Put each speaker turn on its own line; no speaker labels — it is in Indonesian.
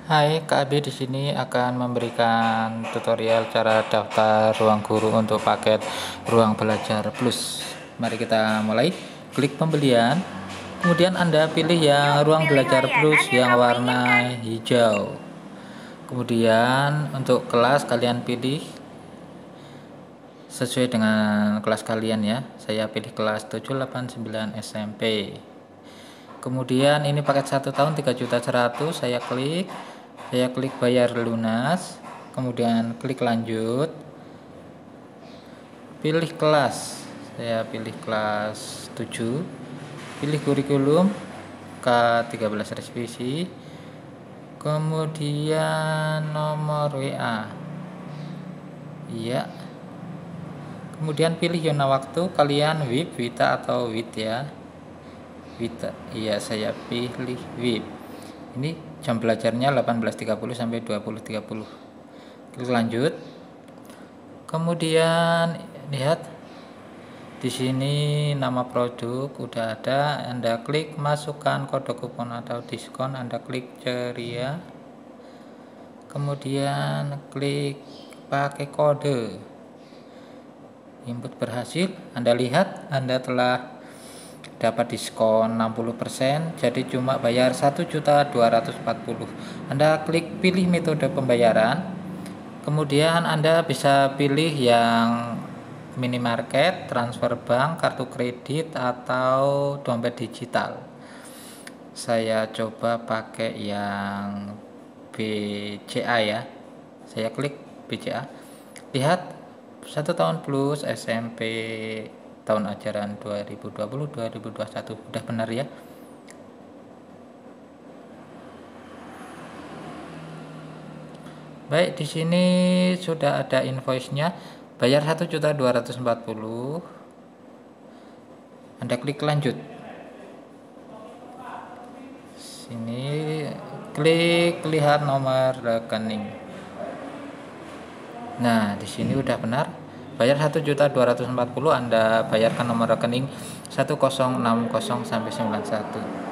Hai, Kak Abi di sini akan memberikan tutorial cara daftar ruang guru untuk paket Ruang Belajar Plus. Mari kita mulai. Klik pembelian. Kemudian Anda pilih yang Ruang Belajar Plus yang warna hijau. Kemudian untuk kelas kalian pilih sesuai dengan kelas kalian ya. Saya pilih kelas 789 SMP. Kemudian ini paket 1 tahun 3.100.000, saya klik bayar lunas, kemudian klik lanjut, pilih kelas, saya pilih kelas 7, pilih kurikulum K13 revisi, kemudian nomor WA, iya, kemudian pilih zona waktu kalian WIB, WITA atau WIT ya. WITA, iya saya pilih WIB. Ini jam belajarnya 18.30 sampai 20.30. Klik lanjut. Kemudian lihat di sini nama produk udah ada, Anda klik masukkan kode kupon atau diskon, Anda klik ceria. Kemudian klik pakai kode. Input berhasil, Anda lihat Anda telah dapat diskon 60%, jadi cuma bayar 1.240.000. Anda klik pilih metode pembayaran, kemudian Anda bisa pilih yang minimarket, transfer bank, kartu kredit, atau dompet digital. Saya coba pakai yang BCA ya, saya klik BCA. Lihat 1 tahun plus SMP tahun ajaran 2020-2021 udah benar ya. Baik, di sini sudah ada invoice-nya. Bayar 1.240.000. Anda klik lanjut. Sini klik lihat nomor rekening. Nah, di sini udah benar. Bayar 1.240.000, Anda bayarkan nomor rekening 1060 sampai 91.